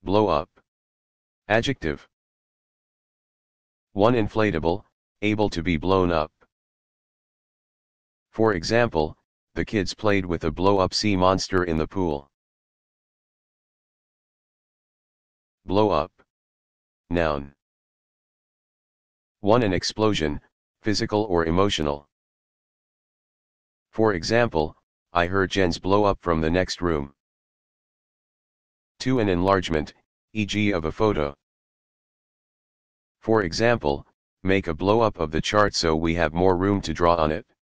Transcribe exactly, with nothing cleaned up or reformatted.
blow up. Adjective. one Inflatable, able to be blown up. For example, the kids played with a blow-up sea monster in the pool. Blow up. Noun. one An explosion, physical or emotional. For example, I heard Jens blow up from the next room. two An enlargement, for example of a photo. For example, make a blow up of the chart so we have more room to draw on it.